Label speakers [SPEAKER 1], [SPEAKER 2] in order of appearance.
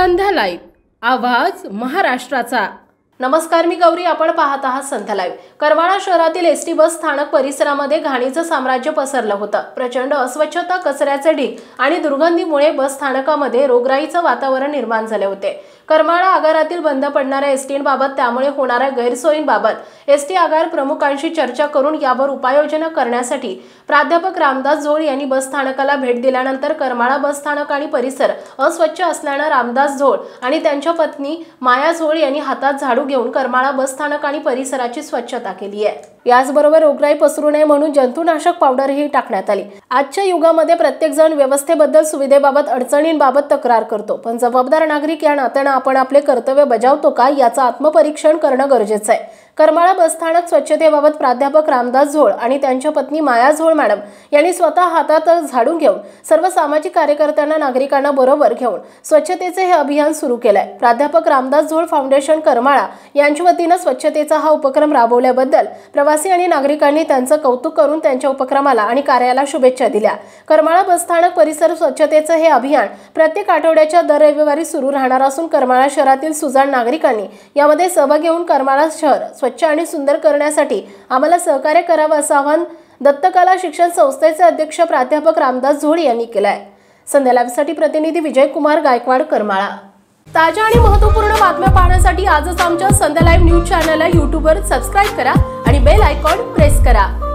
[SPEAKER 1] संध्या live आवाज महाराष्ट्राचा। नमस्कार, मी गौरी, आपण पाहत आहात संध्या लाईव्ह। करमाळा शहरातील एसटी बस स्थानक परिसरामध्ये घाणीचं साम्राज्य पसरलं होतं। प्रचंड अस्वच्छता, कचऱ्याचे ढीग आणि दुर्गंधीमुळे बस स्थानकामध्ये रोगराईचं वातावरण निर्माण झाले होते। करमाळा आगारातील बंद पडणाऱ्या एसटींबाबत, त्यामुळे होणाऱ्या गैरसोयींबाबत एसटी आगार प्रमुखांशी चर्चा करून यावर उपाययोजना करण्यासाठी प्राध्यापक रामदास झोळ यांनी बस स्थानकाला भेट दिल्यानंतर करमाळा बस स्थानक आणि परिसर अस्वच्छ असल्याने रामदास झोळ आणि त्यांच्या पत्नी माया झोळ यांनी हातात झाडू घेऊन करमाळा बस स्थानक आणि परिसराची स्वच्छता केली आहे। याचबरोबर रोगराई पसरू नये म्हणून जंतुनाशक पावडरही टाकण्यात आली। आजच्या युगामध्ये प्रत्येक जण व्यवस्थेबद्दल, सुविधेबाबत, अडचणींबाबत तक्रार करतो, पण जबाबदार नागरिक या नात्याने आपण आपले कर्तव्य बजावतो का याचं आत्मपरीक्षण करणं गरजेचं आहे। करमाळा बसस्थानक स्वच्छतेबाबत प्राध्यापक रामदास झोळ आणि त्यांच्या पत्नी माया झोळ मॅडम यांनी स्वतः हातात झाडू घेऊन सर्व सामाजिक कार्यकर्त्यांना, नागरिकांना बरोबर घेऊन स्वच्छतेचे हे अभियान सुरू केलंय। प्राध्यापक रामदास झोळ फाउंडेशन करमाळा यांच्या वतीने स्वच्छतेचा हा उपक्रम राबवल्याबद्दल प्रवासी आणि नागरिकांनी त्यांचं कौतुक करून त्यांच्या उपक्रमाला आणि कार्याला शुभेच्छा दिल्या। करमाळा बसस्थानक परिसर स्वच्छतेचे हे अभियान प्रत्येक आठवड्याच्या दर रविवारी सुरू राहणार असून करमाळा शहरातील सुजाण नागरिकांनी यामध्ये सहभाग घेऊन करमाळा शहर स्वच्छ आणि सुंदर करण्यासाठी आम्हाला सहकार्य करावं असं आवाहन दत्तकला शिक्षण संस्थेचे अध्यक्ष प्राध्यापक रामदास झोळ यांनी केलं आहे। संध्या लाईव्हसाठी प्रतिनिधी विजयकुमार गायकवाड, करमाळा। ताज्या आणि महत्त्वपूर्ण बातम्या पाहण्यासाठी आजच आमच्या संध्या लाईव्ह न्यूज चॅनलला यूट्यूबवर सबस्क्राइब करा आणि बेल आयकॉन प्रेस करा।